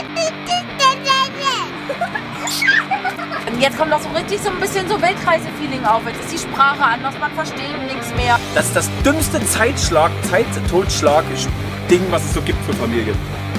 Und jetzt kommt auch so richtig so ein bisschen so Weltreise-Feeling auf. Jetzt ist die Sprache anders, man versteht nichts mehr. Das ist das dümmste Zeit-Totschlag-Ding, was es so gibt für Familien.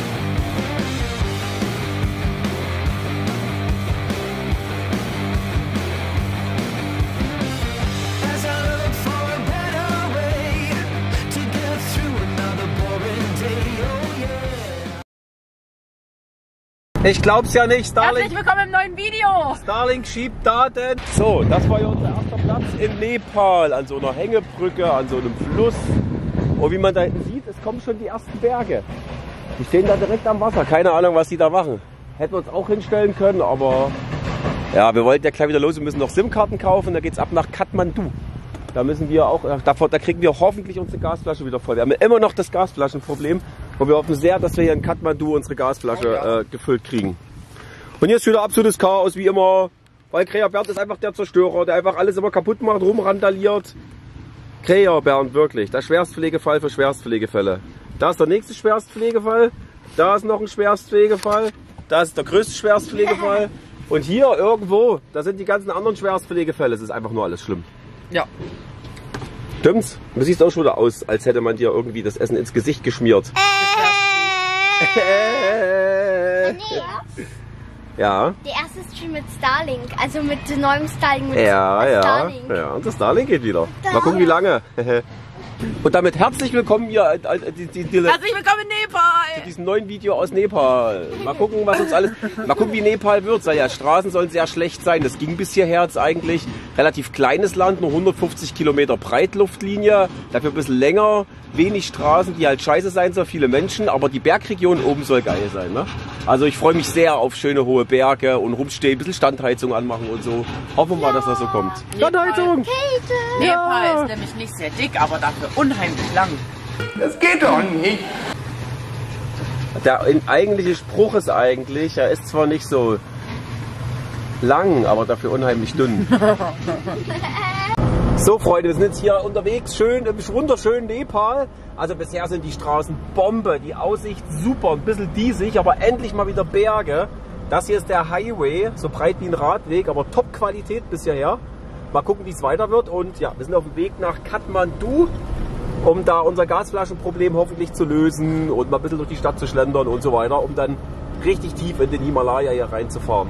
Ich glaub's ja nicht, Starlink. Herzlich willkommen im neuen Video. Starlink schiebt Daten. So, das war ja unser erster Platz in Nepal, an so einer Hängebrücke, an so einem Fluss. Und wie man da hinten sieht, es kommen schon die ersten Berge. Die stehen da direkt am Wasser. Keine Ahnung, was die da machen. Hätten wir uns auch hinstellen können, aber ja, wir wollten ja gleich wieder los. Wir müssen noch SIM-Karten kaufen. Da geht's ab nach Kathmandu. Da müssen wir auch, da kriegen wir hoffentlich unsere Gasflasche wieder voll. Wir haben ja immer noch das Gasflaschenproblem. Und wir hoffen sehr, dass wir hier in Kathmandu unsere Gasflasche gefüllt kriegen. Und hier ist wieder absolutes Chaos, wie immer. Weil Krea Bernd ist einfach der Zerstörer, der einfach alles immer kaputt macht, rumrandaliert. Krea Bernd, wirklich. Der Schwerstpflegefall für Schwerstpflegefälle. Da ist der nächste Schwerstpflegefall. Da ist noch ein Schwerstpflegefall. Da ist der größte Schwerstpflegefall. Und hier irgendwo, da sind die ganzen anderen Schwerstpflegefälle. Es ist einfach nur alles schlimm. Ja. Stimmt's? Du siehst auch schon wieder aus, als hätte man dir irgendwie das Essen ins Gesicht geschmiert. Ja. Der erste Stream mit Starlink, also mit dem neuen Starlink. Mit Starlink. Ja, und das Starlink geht wieder. Mal gucken, wie lange. Und damit herzlich willkommen hier herzlich willkommen in Nepal. zu diesem neuen Video aus Nepal. Mal gucken, was uns alles. Mal gucken, wie Nepal wird. Ja, Straßen sollen sehr schlecht sein. Das ging bis hierher jetzt eigentlich. Relativ kleines Land, nur 150 Kilometer Breitluftlinie. Dafür ein bisschen länger. Wenig Straßen, die halt scheiße sein soll, viele Menschen. Aber die Bergregion oben soll geil sein. Ne? Also ich freue mich sehr auf schöne hohe Berge und rumstehen, ein bisschen Standheizung anmachen und so. Hoffen wir mal, dass das so kommt. Standheizung! Nepal ist nämlich nicht sehr dick, aber dafür unheimlich lang. Das geht doch nicht. Der eigentliche Spruch ist eigentlich, er ist zwar nicht so lang, aber dafür unheimlich dünn. So Freunde, wir sind jetzt hier unterwegs, schön im wunderschönen Nepal. Also bisher sind die Straßen Bombe, die Aussicht super, ein bisschen diesig, aber endlich mal wieder Berge. Das hier ist der Highway, so breit wie ein Radweg, aber Top-Qualität bis hierher. Mal gucken, wie es weiter wird. Und ja, wir sind auf dem Weg nach Kathmandu, um da unser Gasflaschenproblem hoffentlich zu lösen und mal ein bisschen durch die Stadt zu schlendern und so weiter, um dann richtig tief in den Himalaya hier reinzufahren.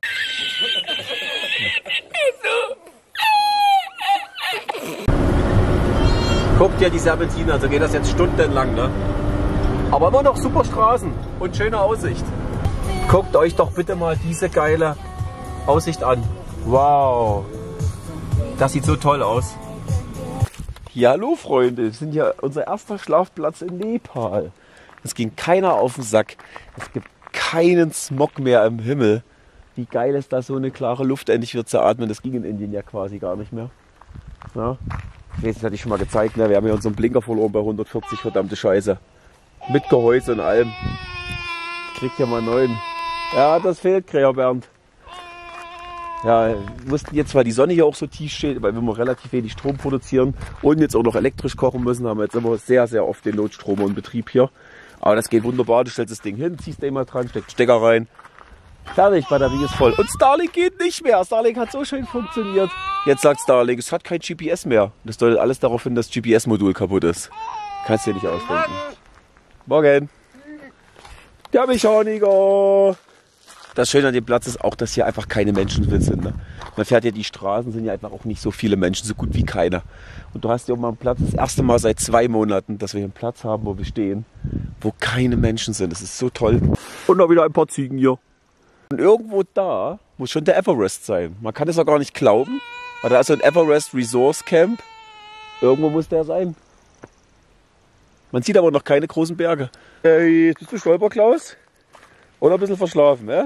Guckt ja die Serpentine, also geht das jetzt stundenlang, ne? Aber immer noch super Straßen und schöne Aussicht. Guckt euch doch bitte mal diese geile Aussicht an. Wow, das sieht so toll aus. Ja, hallo Freunde, wir sind ja unser erster Schlafplatz in Nepal. Es ging keiner auf den Sack. Es gibt keinen Smog mehr im Himmel. Wie geil ist das, so eine klare Luft endlich wieder zu atmen. Das ging in Indien ja quasi gar nicht mehr. Ja. Das hatte ich schon mal gezeigt, ne? Wir haben ja unseren Blinker verloren bei 140, verdammte Scheiße. Mit Gehäuse und allem. Kriegt ja mal einen neuen. Ja, das fehlt, Krea Bernd. Ja, wir mussten jetzt, weil die Sonne hier auch so tief steht, weil wir relativ wenig Strom produzieren und jetzt auch noch elektrisch kochen müssen, haben wir jetzt immer sehr, sehr oft den Notstromer in Betrieb hier. Aber das geht wunderbar, du stellst das Ding hin, ziehst den mal dran, steckst den Stecker rein. Fertig, Batterie ist voll. Und Starlink geht nicht mehr. Starlink hat so schön funktioniert. Jetzt sagt Starlink, es hat kein GPS mehr. Das deutet alles darauf hin, dass das GPS-Modul kaputt ist. Kannst du dir nicht ausdenken. Morgen. Der Mechaniker. Das Schöne an dem Platz ist auch, dass hier einfach keine Menschen sind. Ne? Man fährt ja, die Straßen sind ja einfach auch nicht so viele Menschen, so gut wie keiner. Und du hast ja auch mal einen Platz, das erste Mal seit 2 Monaten, dass wir hier einen Platz haben, wo wir stehen, wo keine Menschen sind. Das ist so toll. Und noch wieder ein paar Ziegen hier. Und irgendwo da muss schon der Everest sein. Man kann es auch gar nicht glauben, weil da ist so ein Everest Resource Camp. Irgendwo muss der sein. Man sieht aber noch keine großen Berge. Hey, bist du Stolperklaus? Oder ein bisschen verschlafen, ne?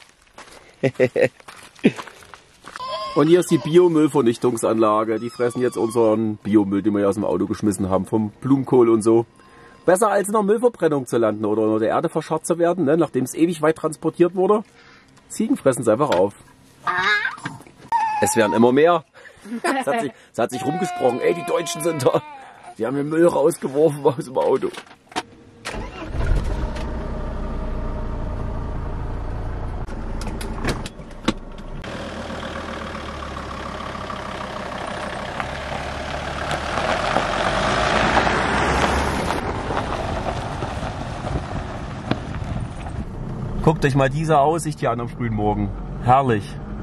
Und hier ist die Biomüllvernichtungsanlage. Die fressen jetzt unseren Biomüll, den wir ja aus dem Auto geschmissen haben, vom Blumenkohl und so. Besser als in der Müllverbrennung zu landen oder unter der Erde verscharrt zu werden, ne? Nachdem es ewig weit transportiert wurde. Ziegen fressen es einfach auf. Es werden immer mehr. Es hat sich rumgesprochen. Ey, die Deutschen sind da. Die haben den Müll rausgeworfen aus dem Auto. Guckt euch mal diese Aussicht hier an am frühen Morgen. Herrlich.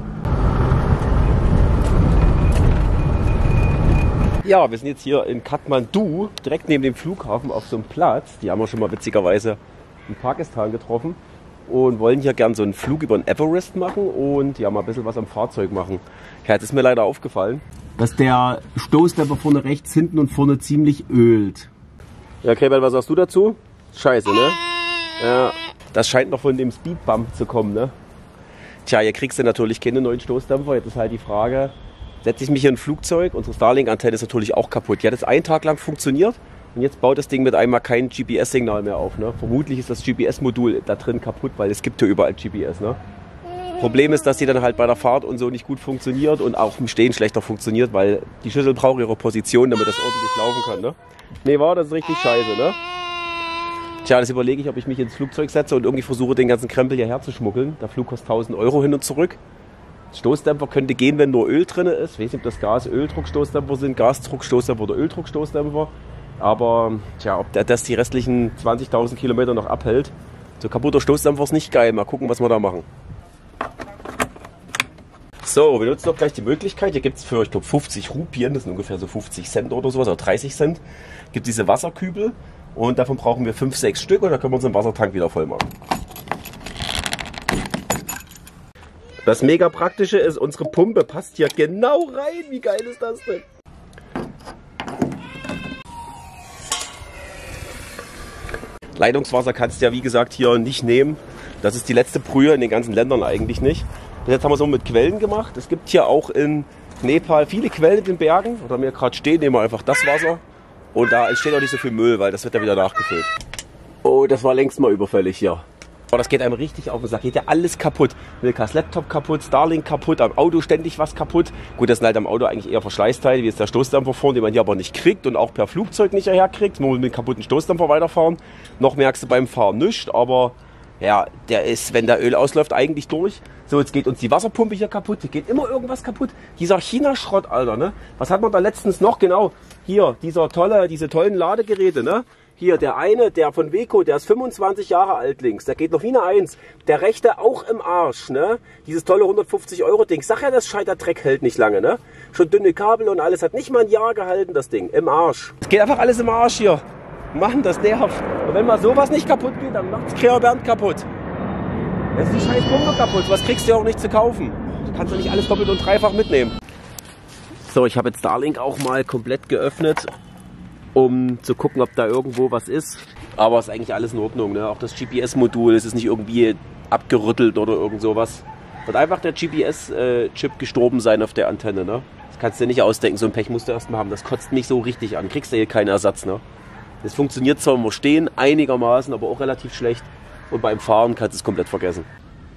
Ja, wir sind jetzt hier in Kathmandu, direkt neben dem Flughafen auf so einem Platz. Die haben wir schon mal witzigerweise in Pakistan getroffen und wollen hier gern so einen Flug über den Everest machen und ja mal ein bisschen was am Fahrzeug machen. Ja, jetzt ist mir leider aufgefallen, dass der Stoßdämpfer vorne rechts, hinten und vorne ziemlich ölt. Ja, okay, was sagst du dazu? Scheiße, ne? Ja, das scheint noch von dem Speedbump zu kommen, ne? Tja, hier kriegst du natürlich keine neuen Stoßdämpfer. Jetzt ist halt die Frage, setze ich mich in ein Flugzeug? Unsere Starlink-Antenne ist natürlich auch kaputt. Die hat jetzt einen Tag lang funktioniert und jetzt baut das Ding mit einmal kein GPS-Signal mehr auf, ne? Vermutlich ist das GPS-Modul da drin kaputt, weil es gibt ja überall GPS, ne? Problem ist, dass die dann halt bei der Fahrt und so nicht gut funktioniert und auch im Stehen schlechter funktioniert, weil die Schüssel braucht ihre Position, damit das ordentlich laufen kann, ne? Nee, das ist richtig scheiße, ne? Tja, das überlege ich, ob ich mich ins Flugzeug setze und irgendwie versuche, den ganzen Krempel hierher zu schmuggeln. Der Flug kostet 1000 € hin und zurück. Stoßdämpfer könnte gehen, wenn nur Öl drin ist. Ich weiß nicht, ob das Gas-Öldruckstoßdämpfer sind, Gasdruckstoßdämpfer oder Öldruckstoßdämpfer. Aber tja, ob das die restlichen 20.000 Kilometer noch abhält. So kaputter Stoßdämpfer ist nicht geil. Mal gucken, was wir da machen. So, wir nutzen doch gleich die Möglichkeit. Hier gibt es für, ich glaube, 50 Rupien, das sind ungefähr so 50 Cent oder sowas, oder 30 Cent, gibt diese Wasserkübel. Und davon brauchen wir 5, 6 Stück und dann können wir unseren Wassertank wieder voll machen. Das mega praktische ist, unsere Pumpe passt hier genau rein. Wie geil ist das denn? Leitungswasser kannst du ja wie gesagt hier nicht nehmen. Das ist die letzte Brühe in den ganzen Ländern eigentlich nicht. Das jetzt haben wir so mit Quellen gemacht. Es gibt hier auch in Nepal viele Quellen in den Bergen. Oder wir gerade stehen, nehmen wir einfach das Wasser. Und da entsteht auch nicht so viel Müll, weil das wird ja wieder nachgefüllt. Oh, das war längst mal überfällig hier. Aber das geht einem richtig auf den Sack. Geht ja alles kaputt. Milkas Laptop kaputt, Starlink kaputt, am Auto ständig was kaputt. Gut, das sind halt am Auto eigentlich eher Verschleißteile, wie jetzt der Stoßdämpfer vorne, den man hier aber nicht kriegt und auch per Flugzeug nicht hierher kriegt. Man muss mit einem kaputten Stoßdämpfer weiterfahren. Noch merkst du beim Fahren nichts, aber ja, der ist, wenn der Öl ausläuft, eigentlich durch. So, jetzt geht uns die Wasserpumpe hier kaputt. Hier geht immer irgendwas kaputt. Dieser China-Schrott, Alter, ne? Was hat man da letztens noch? Genau, hier, diese tollen Ladegeräte, ne? Hier, der eine, der von Weco, der ist 25 Jahre alt links. Der geht noch wie eine 1. Der rechte auch im Arsch, ne? Dieses tolle 150-Euro-Ding. Sag ja, das Scheiterdreck hält nicht lange, ne? Schon dünne Kabel und alles. Hat nicht mal ein Jahr gehalten, das Ding. Im Arsch. Es geht einfach alles im Arsch hier. Mann, das nervt. Und wenn mal sowas nicht kaputt geht, dann macht's Kreher Bernd kaputt. Jetzt ist die scheiß Pumpe kaputt. Was kriegst du ja auch nicht zu kaufen? Du kannst ja nicht alles doppelt und dreifach mitnehmen. So, ich habe jetzt Starlink auch mal komplett geöffnet, um zu gucken, ob da irgendwo was ist. Aber es ist eigentlich alles in Ordnung, ne? Auch das GPS-Modul, es ist nicht irgendwie abgerüttelt oder irgend sowas. Wird einfach der GPS-Chip gestorben sein auf der Antenne, ne? Das kannst du dir nicht ausdenken, so ein Pech musst du erstmal haben. Das kotzt mich so richtig an. Kriegst du hier keinen Ersatz, ne? Das funktioniert zwar im Stehen einigermaßen, aber auch relativ schlecht. Und beim Fahren kannst du es komplett vergessen.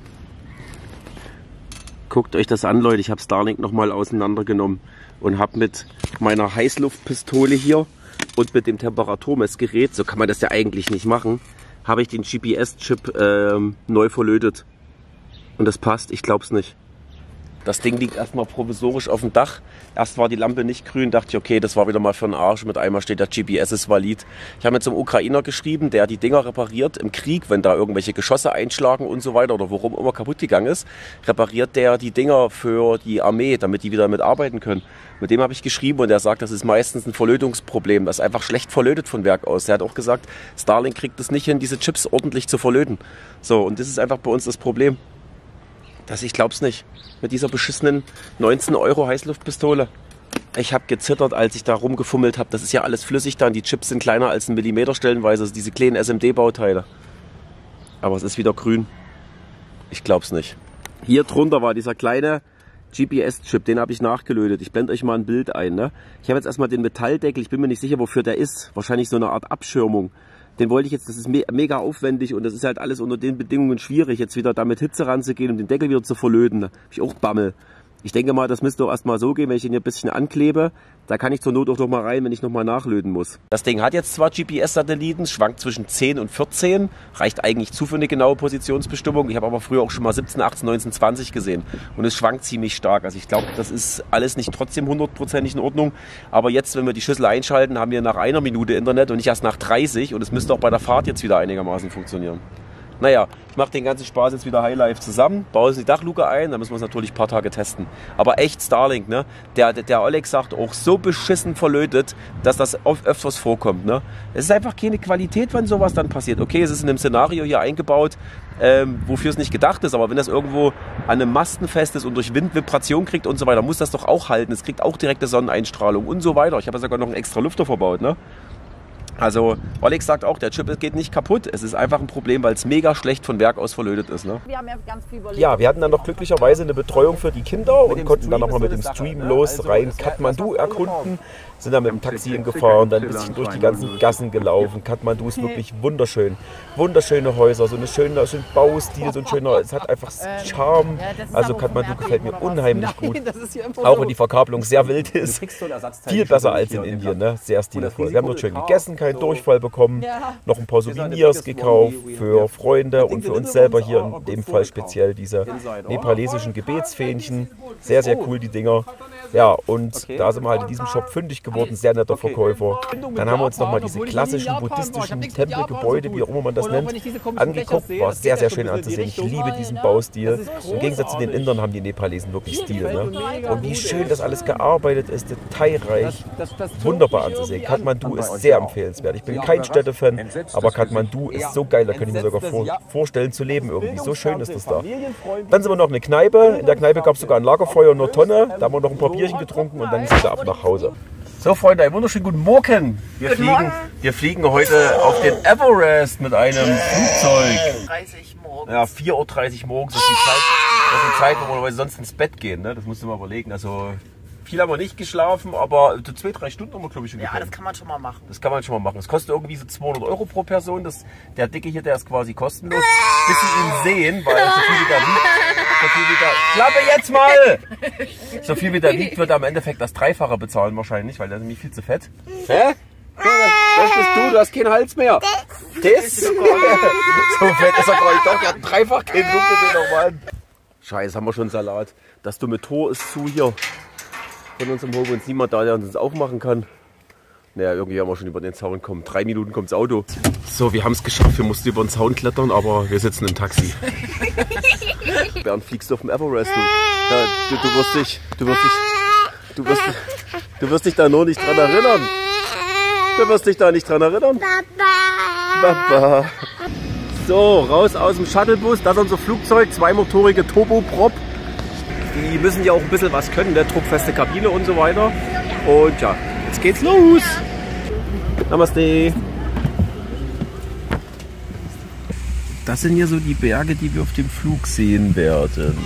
Guckt euch das an, Leute. Ich habe Starlink nochmal auseinandergenommen und habe mit meiner Heißluftpistole hier und mit dem Temperaturmessgerät, so kann man das ja eigentlich nicht machen, habe ich den GPS-Chip neu verlötet. Und das passt, ich glaube es nicht. Das Ding liegt erstmal provisorisch auf dem Dach. Erst war die Lampe nicht grün, dachte ich, okay, das war wieder mal für den Arsch. Mit einmal steht der GPS ist valid. Ich habe mit so einem Ukrainer geschrieben, der die Dinger repariert im Krieg, wenn da irgendwelche Geschosse einschlagen und so weiter oder worum immer kaputt gegangen ist, repariert der die Dinger für die Armee, damit die wieder mitarbeiten können. Mit dem habe ich geschrieben und er sagt, das ist meistens ein Verlötungsproblem. Das ist einfach schlecht verlötet von Werk aus. Er hat auch gesagt, Starlink kriegt es nicht hin, diese Chips ordentlich zu verlöten. So, und das ist einfach bei uns das Problem. Ich glaub's nicht. Mit dieser beschissenen 19 € Heißluftpistole. Ich habe gezittert, als ich da rumgefummelt habe. Das ist ja alles flüssig da und die Chips sind kleiner als 1 Millimeter stellenweise. Also diese kleinen SMD-Bauteile. Aber es ist wieder grün. Ich glaub's nicht. Hier drunter war dieser kleine GPS-Chip, den habe ich nachgelötet. Ich blende euch mal ein Bild ein. Ne? Ich habe jetzt erstmal den Metalldeckel. Ich bin mir nicht sicher, wofür der ist. Wahrscheinlich so eine Art Abschirmung. Den wollte ich jetzt, das ist mega aufwendig und das ist halt alles unter den Bedingungen schwierig, jetzt wieder da mit Hitze ranzugehen und den Deckel wieder zu verlöten. Da habe ich auch Bammel. Ich denke mal, das müsste auch erstmal so gehen, wenn ich den hier ein bisschen anklebe. Da kann ich zur Not auch noch mal rein, wenn ich noch mal nachlöten muss. Das Ding hat jetzt zwar GPS-Satelliten, schwankt zwischen 10 und 14. Reicht eigentlich zu für eine genaue Positionsbestimmung. Ich habe aber früher auch schon mal 17, 18, 19, 20 gesehen. Und es schwankt ziemlich stark. Also ich glaube, das ist alles nicht trotzdem 100% in Ordnung. Aber jetzt, wenn wir die Schüssel einschalten, haben wir nach 1 Minute Internet und nicht erst nach 30. Und es müsste auch bei der Fahrt jetzt wieder einigermaßen funktionieren. Naja, ich mache den ganzen Spaß jetzt wieder Highlife zusammen, baue die Dachluke ein, dann müssen wir es natürlich ein paar Tage testen. Aber echt Starlink, ne? Der Oleg sagt auch so beschissen verlötet, dass das öfters vorkommt, ne? Es ist einfach keine Qualität, wenn sowas dann passiert. Okay, es ist in einem Szenario hier eingebaut, wofür es nicht gedacht ist, aber wenn das irgendwo an einem Masten fest ist und durch Wind Vibration kriegt und so weiter, muss das doch auch halten. Es kriegt auch direkte Sonneneinstrahlung und so weiter. Ich habe ja sogar noch einen extra Lüfter verbaut, ne? Also, Oleg sagt auch, der Chip geht nicht kaputt. Es ist einfach ein Problem, weil es mega schlecht von Werk aus verlötet ist. Ne? Wir haben ja ganz viel überlegt. Ja, wir hatten dann noch glücklicherweise eine Betreuung für die Kinder und konnten dann nochmal mit dem Stream los rein Kathmandu erkunden. Sind dann mit dem Taxi hingefahren, dann ein bisschen durch die ganzen Gassen gelaufen. Kathmandu ist wirklich wunderschön. Wunderschöne Häuser, so ein schöner Baustil, so ein schöner, es hat einfach Charme. Also Kathmandu gefällt mir unheimlich gut. Auch wenn die Verkabelung sehr wild ist. Viel besser als in Indien, ne? Sehr stilvoll. Wir haben dort schön gegessen, keinen Durchfall bekommen, noch ein paar Souvenirs gekauft für Freunde und für uns selber hier, in dem Fall speziell diese nepalesischen Gebetsfähnchen. Sehr, sehr cool, die Dinger. Ja, und da sind wir halt in diesem Shop fündig geworden, sehr netter Verkäufer. Dann haben wir uns nochmal diese klassischen buddhistischen Tempelgebäude, wie auch immer man das nennt, angeguckt. War sehr, sehr schön anzusehen. Ich liebe diesen Baustil. Im Gegensatz zu den Indern haben die Nepalesen wirklich Stil. Ne? Und wie schön das alles gearbeitet ist, detailreich, wunderbar anzusehen. Kathmandu ist sehr empfehlenswert. Ich bin kein Städtefan, aber Kathmandu ist so geil, da könnte ich mir sogar vorstellen zu leben irgendwie. So schön ist das da. Dann sind wir noch in eine Kneipe. In der Kneipe gab es sogar ein Lagerfeuer und eine Tonne. Da haben wir noch ein paar Bierchen getrunken und dann sind wir ab nach Hause. So Freunde, einen wunderschönen guten Morgen. Wir fliegen heute auf den Everest mit einem Flugzeug. 30 morgens. Ja, 4:30 Uhr morgens. Das ist die Zeit, wo wir sonst ins Bett gehen. Ne? Das musst du mal überlegen. Also viel haben wir nicht geschlafen, aber 2-3 Stunden haben wir, glaube ich, schon gepennt. Ja, das kann man schon mal machen. Das kann man schon mal machen. Es kostet irgendwie so 200 € pro Person. Der Dicke hier, der ist quasi kostenlos. Bis sie ihn sehen, weil so viel wie der wiegt. Klappe jetzt mal! So viel wie der wiegt, wird er im Endeffekt das Dreifache bezahlen wahrscheinlich, weil der ist nämlich viel zu fett. Hä? Das bist du hast keinen Hals mehr. Das? So fett ist er gar nicht. Doch, der hat dreifach keinen. Guck dir den nochmal an. Scheiße, haben wir schon Salat. Das dumme Tor ist zu hier. Von uns im Hof und niemand da, der uns das aufmachen kann. Naja, irgendwie haben wir schon über den Zaun gekommen. 3 Minuten kommt das Auto. So, wir haben es geschafft. Wir mussten über den Zaun klettern, aber wir sitzen im Taxi. Bernd, fliegst du auf dem Everest? Du wirst dich da nur nicht dran erinnern. Du wirst dich da nicht dran erinnern. Papa. So, raus aus dem Shuttlebus. Das ist unser Flugzeug. 2-motorige Turboprop. Die müssen ja auch ein bisschen was können, ne? Druckfeste Kabine und so weiter. Und ja, jetzt geht's los. Namaste. Das sind hier so die Berge, die wir auf dem Flug sehen werden.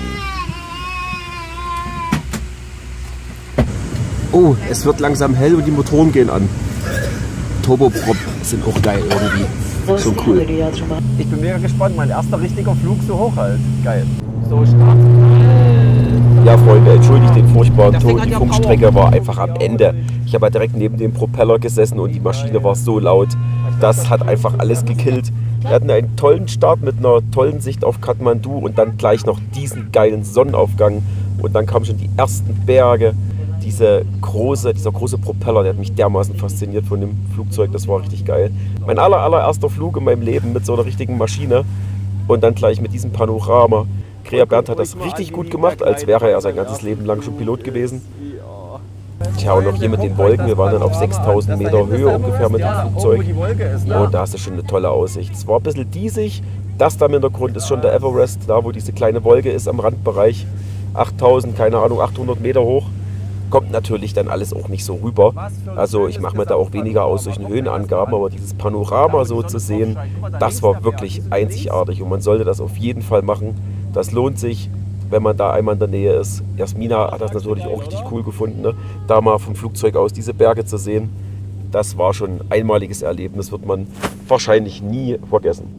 Oh, es wird langsam hell und die Motoren gehen an. Turboprop sind auch geil irgendwie. So cool. Ich bin mega gespannt. Mein erster richtiger Flug so hoch halt. Geil. So, Start. Ja, Freunde, entschuldigt den furchtbaren Ton. Die Funkstrecke war einfach am Ende. Ich habe direkt neben dem Propeller gesessen und die Maschine war so laut. Das hat einfach alles gekillt. Wir hatten einen tollen Start mit einer tollen Sicht auf Kathmandu und dann gleich noch diesen geilen Sonnenaufgang. Und dann kamen schon die ersten Berge. Dieser große Propeller, der hat mich dermaßen fasziniert von dem Flugzeug. Das war richtig geil. Mein allererster Flug in meinem Leben mit so einer richtigen Maschine. Und dann gleich mit diesem Panorama. Krea Bernd hat das richtig gut gemacht, als wäre er sein ganzes Leben lang schon Pilot gewesen. Tja, und noch hier mit den Wolken. Wir waren dann auf 6000 Meter Höhe ungefähr mit dem Flugzeug. Und da hast du schon eine tolle Aussicht. Es war ein bisschen diesig. Das da im Hintergrund ist schon der Everest, da wo diese kleine Wolke ist am Randbereich. 8000, keine Ahnung, 800 Meter hoch. Kommt natürlich dann alles auch nicht so rüber. Also ich mache mir da auch weniger aus solchen Höhenangaben, aber dieses Panorama so zu sehen, das war wirklich einzigartig und man sollte das auf jeden Fall machen. Das lohnt sich, wenn man da einmal in der Nähe ist. Jasmina hat das natürlich auch richtig cool gefunden, ne? Da mal vom Flugzeug aus diese Berge zu sehen. Das war schon ein einmaliges Erlebnis, wird man wahrscheinlich nie vergessen.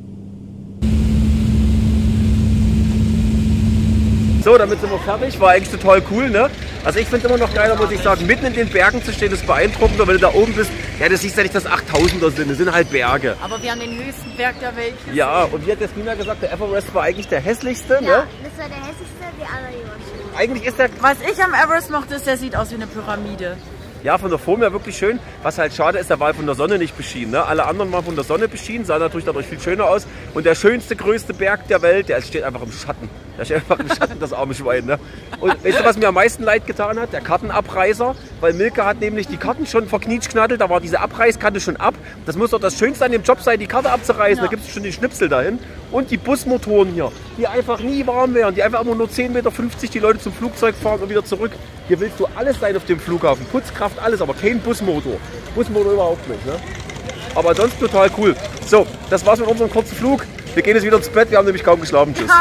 So, damit sind wir fertig. War eigentlich total cool, ne? Also ich finde es immer noch geiler, muss ich sagen, mitten in den Bergen zu stehen, ist beeindruckender, wenn du da oben bist. Ja, das siehst ja nicht, dass 8000er sind, das sind halt Berge. Aber wir haben den höchsten Berg der Welt gesehen. Ja, und wie hat Jasmina gesagt, der Everest war eigentlich der hässlichste, ne? Ja, das war der hässlichste, die anderen waren schön. Eigentlich ist der... Was ich am Everest mochte, ist, der sieht aus wie eine Pyramide. Ja, von der Form her wirklich schön. Was halt schade ist, der war von der Sonne nicht beschienen. Ne? Alle anderen waren von der Sonne beschienen, sah natürlich dadurch viel schöner aus. Und der schönste, größte Berg der Welt, der steht einfach im Schatten. Der steht einfach im Schatten, das arme Schwein. Ne? Und weißt du, was mir am meisten leid getan hat? Der Kartenabreißer. Weil Milka hat nämlich die Karten schon verknietschknattelt. Da war diese Abreißkante schon ab. Das muss doch das Schönste an dem Job sein, die Karte abzureißen. Ja. Da gibt es schon die Schnipsel dahin. Und die Busmotoren hier, die einfach nie warm wären. Die einfach immer nur 10,50 Meter die Leute zum Flugzeug fahren und wieder zurück. Hier willst du alles sein auf dem Flughafen. Putzkraft, alles, aber kein Busmotor. Busmotor überhaupt nicht. Ne? Aber ansonsten total cool. So, das war's mit unserem kurzen Flug. Wir gehen jetzt wieder ins Bett. Wir haben nämlich kaum geschlafen. Tschüss.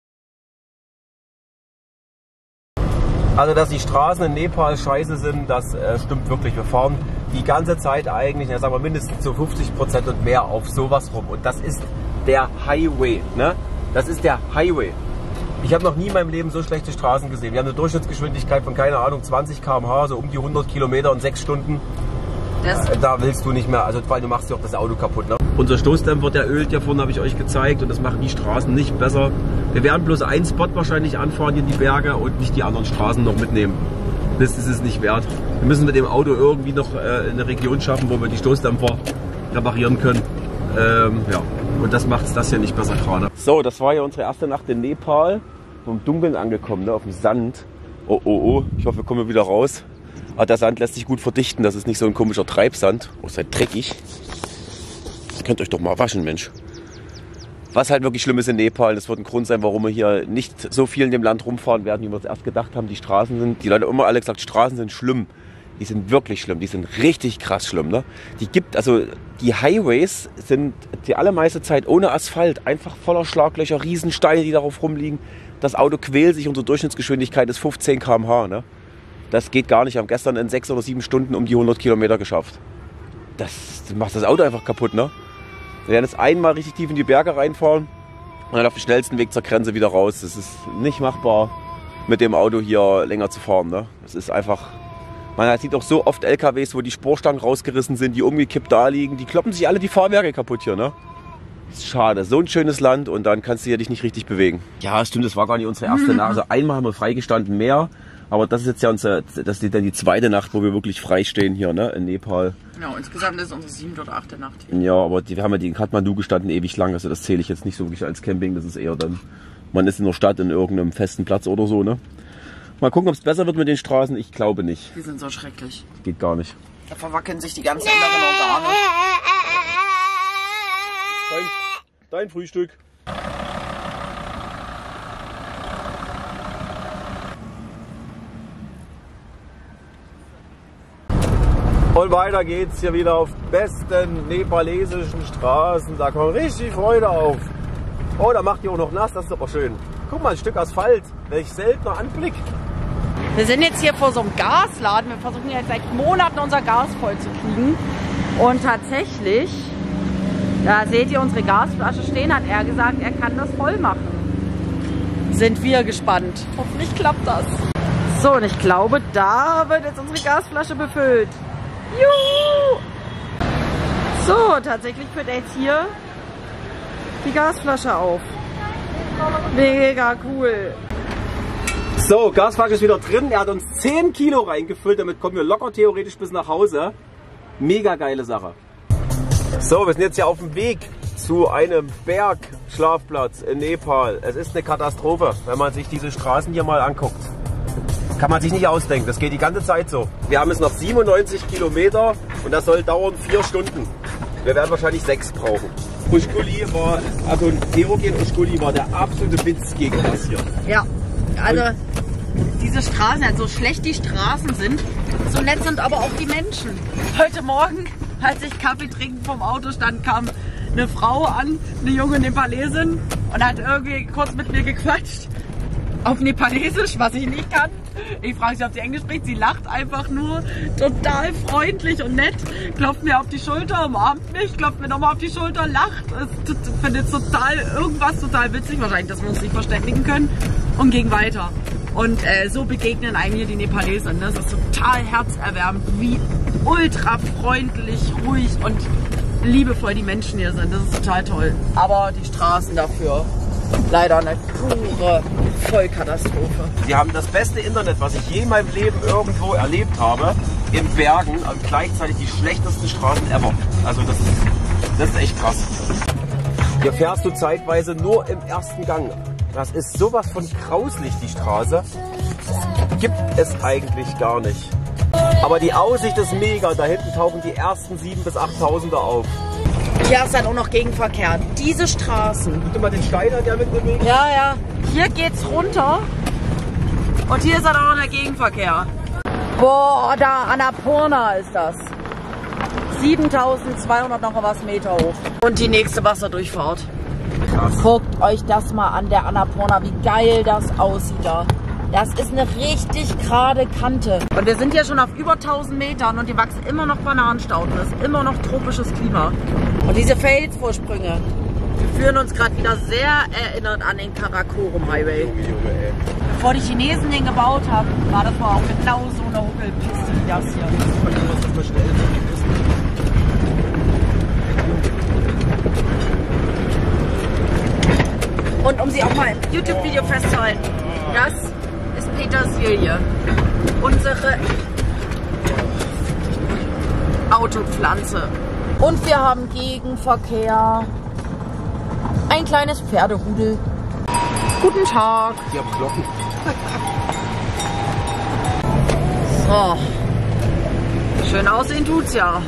Also, dass die Straßen in Nepal scheiße sind, das stimmt wirklich. Wir fahren die ganze Zeit eigentlich, sagen wir mindestens zu 50% und mehr auf sowas rum. Und das ist der Highway. Ne? Das ist der Highway. Ich habe noch nie in meinem Leben so schlechte Straßen gesehen. Wir haben eine Durchschnittsgeschwindigkeit von, keine Ahnung, 20 km/h, so um die 100 Kilometer in 6 Stunden. Da willst du nicht mehr, also weil du machst dir auch das Auto kaputt. Ne? Unser Stoßdämpfer, der ölt ja vorne, habe ich euch gezeigt, und das macht die Straßen nicht besser. Wir werden bloß einen Spot wahrscheinlich anfahren in die Berge und nicht die anderen Straßen noch mitnehmen. Das ist es nicht wert. Wir müssen mit dem Auto irgendwie noch eine Region schaffen, wo wir die Stoßdämpfer reparieren können. Ja. Und das macht das hier nicht besser gerade. So, das war ja unsere erste Nacht in Nepal. Vom Dunkeln angekommen, ne, auf dem Sand. Oh, oh, oh. Ich hoffe, wir kommen wieder raus. Aber der Sand lässt sich gut verdichten. Das ist nicht so ein komischer Treibsand. Oh, seid dreckig. Ihr könnt euch doch mal waschen, Mensch. Was halt wirklich schlimm ist in Nepal, das wird ein Grund sein, warum wir hier nicht so viel in dem Land rumfahren werden, wie wir es erst gedacht haben. Die Straßen sind, die Leute haben immer alle gesagt, Straßen sind schlimm. Die sind wirklich schlimm, die sind richtig krass schlimm. Ne? Die Highways sind die allermeiste Zeit ohne Asphalt, einfach voller Schlaglöcher, Riesensteine, die darauf rumliegen. Das Auto quält sich, unsere Durchschnittsgeschwindigkeit ist 15 km/h. Ne? Das geht gar nicht. Wir haben gestern in 6 oder 7 Stunden um die 100 Kilometer geschafft. Das macht das Auto einfach kaputt. Ne? Wir werden jetzt einmal richtig tief in die Berge reinfahren und dann auf dem schnellsten Weg zur Grenze wieder raus. Das ist nicht machbar, mit dem Auto hier länger zu fahren. Ne? Das ist einfach... Man sieht auch so oft LKWs, wo die Spurstangen rausgerissen sind, die umgekippt da liegen. Die kloppen sich alle die Fahrwerke kaputt hier, ne? Das ist schade. So ein schönes Land und dann kannst du dich nicht richtig bewegen. Ja, stimmt, das war gar nicht unsere erste Nacht. Also einmal haben wir freigestanden mehr. Aber das ist jetzt ja das ist dann die zweite Nacht, wo wir wirklich frei stehen hier, ne? In Nepal. Genau, insgesamt ist es unsere 7. oder 8. Nacht hier. Ja, aber wir haben ja in Kathmandu gestanden ewig lang. Also das zähle ich jetzt nicht so wirklich als Camping. Das ist eher dann, man ist in der Stadt in irgendeinem festen Platz oder so, ne? Mal gucken, ob es besser wird mit den Straßen. Ich glaube nicht. Die sind so schrecklich. Geht gar nicht. Da verwackeln sich die ganzen inneren Organe. Dein Frühstück. Und weiter geht's hier wieder auf besten nepalesischen Straßen. Da kommt richtig Freude auf. Oh, da macht die auch noch nass. Das ist aber schön. Guck mal, ein Stück Asphalt. Welch seltener Anblick. Wir sind jetzt hier vor so einem Gasladen. Wir versuchen jetzt seit Monaten unser Gas voll zu kriegen. Und tatsächlich, da seht ihr unsere Gasflasche stehen, hat er gesagt, er kann das voll machen. Sind wir gespannt. Hoffentlich klappt das. So, und ich glaube, da wird jetzt unsere Gasflasche befüllt. Juhu! So, tatsächlich füllt er jetzt hier die Gasflasche auf. Mega cool. So, Gasflasche ist wieder drin. Er hat uns 10 Kilo reingefüllt. Damit kommen wir locker theoretisch bis nach Hause. Mega geile Sache. So, wir sind jetzt hier auf dem Weg zu einem Bergschlafplatz in Nepal. Es ist eine Katastrophe, wenn man sich diese Straßen hier mal anguckt. Kann man sich nicht ausdenken. Das geht die ganze Zeit so. Wir haben jetzt noch 97 Kilometer und das soll dauern 4 Stunden. Wir werden wahrscheinlich 6 brauchen. Ushkuli war, also Theogen Ushkuli war der absolute Witz gegen das hier. Ja, also diese Straßen, also so schlecht die Straßen sind, so nett sind aber auch die Menschen. Heute Morgen, als ich Kaffee trinken vom Auto stand, kam eine Frau an, eine junge Nepalesin, und hat irgendwie kurz mit mir gequatscht. Auf Nepalesisch, was ich nicht kann. Ich frage sie, ob sie Englisch spricht. Sie lacht einfach nur, total freundlich und nett. Klopft mir auf die Schulter, umarmt mich, klopft mir nochmal auf die Schulter, lacht. Findet irgendwas total witzig, wahrscheinlich, dass wir uns nicht verständigen können, und ging weiter. Und so begegnen eigentlich die Nepalesen. Ne? Das ist total herzerwärmend, wie ultra freundlich, ruhig und liebevoll die Menschen hier sind. Das ist total toll. Aber die Straßen dafür leider eine pure Vollkatastrophe. Sie haben das beste Internet, was ich je in meinem Leben irgendwo erlebt habe. in Bergen und gleichzeitig die schlechtesten Straßen ever. Also das ist echt krass. Hier fährst du zeitweise nur im ersten Gang. Das ist sowas von grauslich, die Straße. Gibt es eigentlich gar nicht. Aber die Aussicht ist mega. Da hinten tauchen die ersten 7.000 bis 8.000er auf. Hier ist dann auch noch Gegenverkehr. Diese Straßen. Guck dir mal den Steiner, der mit bewegt. Ja, ja. Hier geht's runter. Und hier ist dann auch noch der Gegenverkehr. Boah, da Annapurna ist das. 7.200 noch was Meter hoch. Und die nächste Wasserdurchfahrt. Krass. Guckt euch das mal an, der Annapurna, wie geil das aussieht da. Das ist eine richtig gerade Kante. Und wir sind ja schon auf über 1000 Metern und hier wachsen immer noch Bananenstauden. Das ist immer noch tropisches Klima. Und diese Felsvorsprünge, die führen uns gerade wieder sehr erinnert an den Karakorum Highway. Bevor die Chinesen den gebaut haben, war das wohl auch genau so eine Huckelpiste wie das hier. Und um sie auch mal im YouTube-Video festzuhalten, das ist Petersilie. Unsere Autopflanze. Und wir haben Gegenverkehr. Ein kleines Pferderudel. Guten Tag. Die haben Glocken. So. Schön aussehen tut's ja.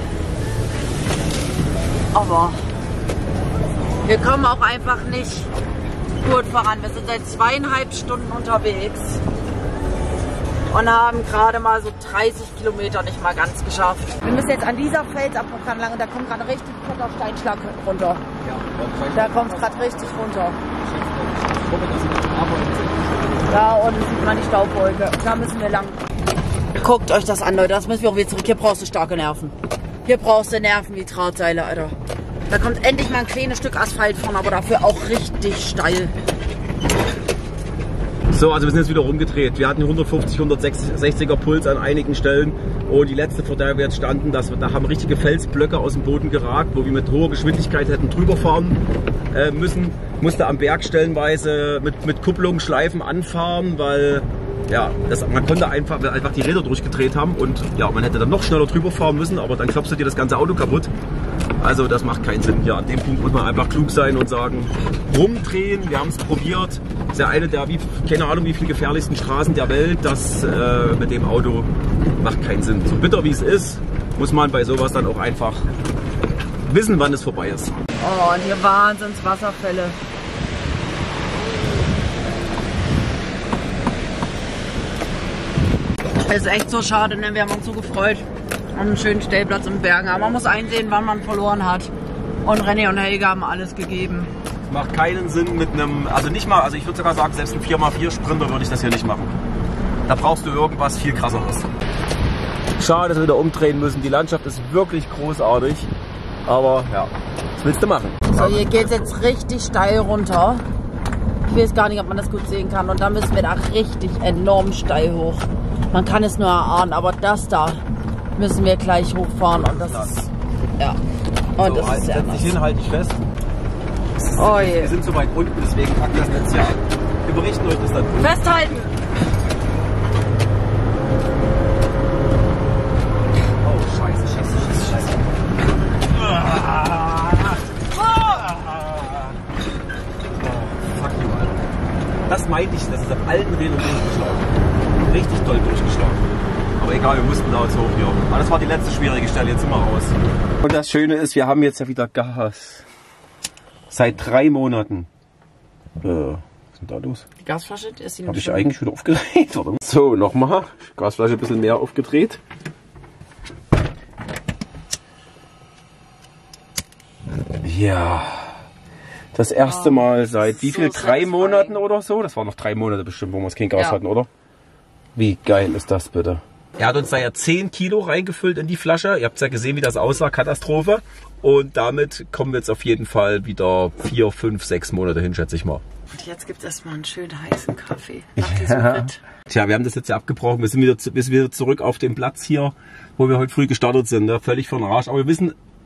Aber wir kommen auch einfach nicht gut voran. Wir sind seit 2,5 Stunden unterwegs und haben gerade mal so 30 Kilometer nicht mal ganz geschafft. Wir müssen jetzt an dieser Felsabdruck lang und da kommt gerade richtig fetter Steinschlag runter. Da kommt es gerade richtig runter. Da unten sieht man die Staubwolke. Da müssen wir lang. Guckt euch das an, Leute. Das müssen wir auch wieder zurück. Hier brauchst du starke Nerven. Hier brauchst du Nerven wie Drahtseile, Alter. Da kommt endlich mal ein kleines Stück Asphalt von, aber dafür auch richtig steil. So, also wir sind jetzt wieder rumgedreht. Wir hatten 150, 160er Puls an einigen Stellen. Und die letzte, vor der wir jetzt standen, da haben richtige Felsblöcke aus dem Boden geragt, wo wir mit hoher Geschwindigkeit hätten drüber fahren müssen. Musste am Berg stellenweise mit Kupplung, Schleifen anfahren, weil ja, man konnte einfach die Räder durchgedreht haben und ja, man hätte dann noch schneller drüber fahren müssen, aber dann klopfst du dir das ganze Auto kaputt. Also das macht keinen Sinn. Hier an dem Punkt muss man einfach klug sein und sagen, rumdrehen, wir haben es probiert. Das ist ja eine der, keine Ahnung wie viele gefährlichsten Straßen der Welt. Das mit dem Auto macht keinen Sinn. So bitter wie es ist, muss man bei sowas dann auch einfach wissen, wann es vorbei ist. Oh, und hier Wahnsinns Wasserfälle. Es ist echt so schade, ne? Wir haben uns so gefreut an einen schönen Stellplatz im Bergen. Aber man muss einsehen, wann man verloren hat. Und René und Helge haben alles gegeben. Es macht keinen Sinn mit einem, also nicht mal, also ich würde sogar sagen, selbst ein 4x4 Sprinter würde ich das hier nicht machen. Da brauchst du irgendwas viel krasseres. Schade, dass wir wieder umdrehen müssen. Die Landschaft ist wirklich großartig. Aber ja, was willst du machen? So, hier geht es jetzt richtig steil runter. Ich weiß gar nicht, ob man das gut sehen kann. Und dann müssen wir da richtig enorm steil hoch. Man kann es nur erahnen, aber das da müssen wir gleich hochfahren. Und das ist, ja, und So, das ist sehr setz dich hin, halt dich fest. Oh je. Wir sind so weit unten, deswegen packt das Netz ja ab. Wir berichten euch das dann. Festhalten! Oh, scheiße. Fuck you, Alter. Das meinte ich, das ist auf allen Rädern durchgeschlagen. Richtig doll durchgeschlagen. Aber egal, wir mussten da jetzt hoch hier. Aber das war die letzte schwierige Stelle, jetzt sind wir raus. Und das Schöne ist, wir haben jetzt ja wieder Gas. Seit 3 Monaten. Was ist denn da los? Die Gasflasche ist die Habe ich eigentlich wieder aufgedreht, oder? So, nochmal. Gasflasche ein bisschen mehr aufgedreht. Ja. Das erste Mal seit wie viel? 3 Monaten oder so? Das waren noch 3 Monate bestimmt, wo wir kein Gas hatten, oder? Wie geil ist das bitte? Er hat uns da ja 10 Kilo reingefüllt in die Flasche. Ihr habt es ja gesehen, wie das aussah. Katastrophe. Und damit kommen wir jetzt auf jeden Fall wieder 4, 5, 6 Monate hin, schätze ich mal. Und jetzt gibt es erstmal einen schönen heißen Kaffee. Ja. Tja, wir haben das jetzt ja abgebrochen. Wir sind wieder zurück auf dem Platz hier, wo wir heute früh gestartet sind. Ne? Völlig von Arsch. Aber wir wissen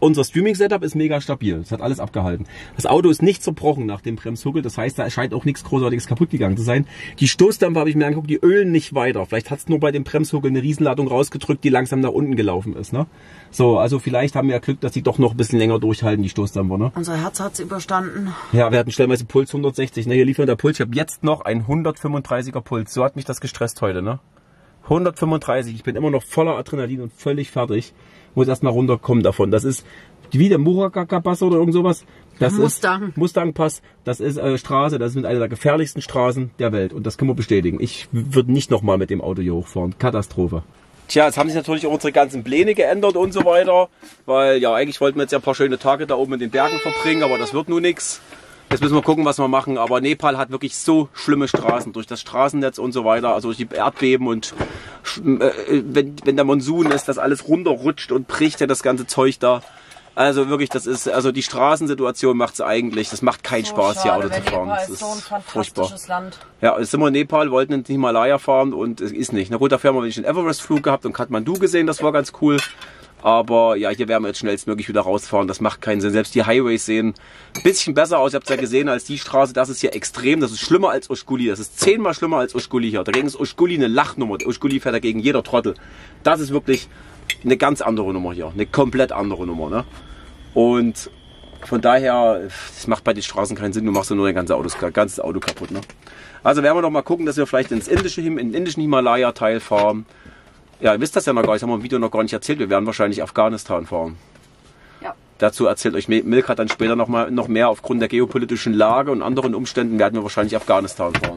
unser Streaming-Setup ist mega stabil. Das hat alles abgehalten. Das Auto ist nicht zerbrochen nach dem Bremshuckel. Das heißt, da scheint auch nichts Großartiges kaputt gegangen zu sein. Die Stoßdämpfer habe ich mir angeguckt, die ölen nicht weiter. Vielleicht hat es nur bei dem Bremshuckel eine Riesenladung rausgedrückt, die langsam nach unten gelaufen ist. Ne? So, also vielleicht haben wir ja Glück, dass die doch noch ein bisschen länger durchhalten, die Stoßdämpfer. Ne? Unser Herz hat es überstanden. Ja, wir hatten stellenweise Puls 160. Ne, hier lief der Puls. Ich habe jetzt noch einen 135er Puls. So hat mich das gestresst heute. Ne? 135. Ich bin immer noch voller Adrenalin und völlig fertig. Muss erstmal runterkommen davon. Das ist wie der Murakaka-Pass oder irgend sowas. Das ist Mustang-Pass. Das ist Straße. Das ist mit einer der gefährlichsten Straßen der Welt. Und das können wir bestätigen. Ich würde nicht nochmal mit dem Auto hier hochfahren. Katastrophe. Tja, jetzt haben sich natürlich auch unsere ganzen Pläne geändert und so weiter. Weil ja, eigentlich wollten wir jetzt ja ein paar schöne Tage da oben in den Bergen verbringen. Aber das wird nun nichts. Jetzt müssen wir gucken, was wir machen. Aber Nepal hat wirklich so schlimme Straßen durch das Straßennetz und so weiter. Also durch die Erdbeben und wenn der Monsun ist, das alles runterrutscht und bricht ja das ganze Zeug da. Also wirklich, das ist, also die Straßensituation macht es eigentlich. Das macht keinen Spaß, hier Auto zu fahren. Das ist so ein fantastisches Land. Ja, jetzt sind wir in Nepal, wollten in den Himalaya fahren und es ist nicht. Na gut, dafür haben wir den Everest-Flug gehabt und Kathmandu gesehen, das war ganz cool. Aber ja, hier werden wir jetzt schnellstmöglich wieder rausfahren. Das macht keinen Sinn. Selbst die Highways sehen ein bisschen besser aus. Ihr habt es ja gesehen als die Straße. Das ist hier extrem. Das ist schlimmer als Ushguli. Das ist 10-mal schlimmer als Ushguli hier. Dagegen ist Ushguli eine Lachnummer. Der Ushguli fährt dagegen jeder Trottel. Das ist wirklich eine ganz andere Nummer hier. Eine komplett andere Nummer. Ne? Und von daher, das macht bei den Straßen keinen Sinn. Du machst ja nur dein ganzes Auto kaputt. Ne? Also werden wir noch mal gucken, dass wir vielleicht in den indischen Himalaya-Teil fahren. Ja, ihr wisst das ja noch gar nicht, das haben wir im Video noch gar nicht erzählt. Wir werden wahrscheinlich Afghanistan fahren. Ja. Dazu erzählt euch Milka dann später noch mehr. Aufgrund der geopolitischen Lage und anderen Umständen werden wir wahrscheinlich Afghanistan fahren.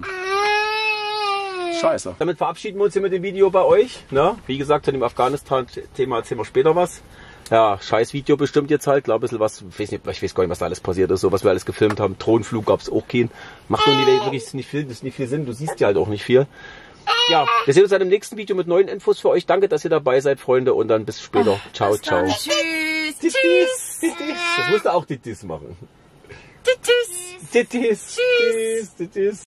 Scheiße. Damit verabschieden wir uns hier mit dem Video bei euch. Ne? Wie gesagt, zu dem Afghanistan-Thema erzählen wir später was. Ja, scheiß Video bestimmt jetzt halt. Klar, ein bisschen was, ich weiß gar nicht, was da alles passiert ist, so was wir alles gefilmt haben. Drohnenflug gab es auch keinen. Macht nur wirklich nicht viel Sinn, du siehst ja halt auch nicht viel. Ja, wir sehen uns dann im nächsten Video mit neuen Infos für euch. Danke, dass ihr dabei seid, Freunde. Und dann bis später. Ciao, ciao. Tschüss. Tschüss. Das musst du auch Tschüss machen. Tschüss. Tschüss. Tschüss.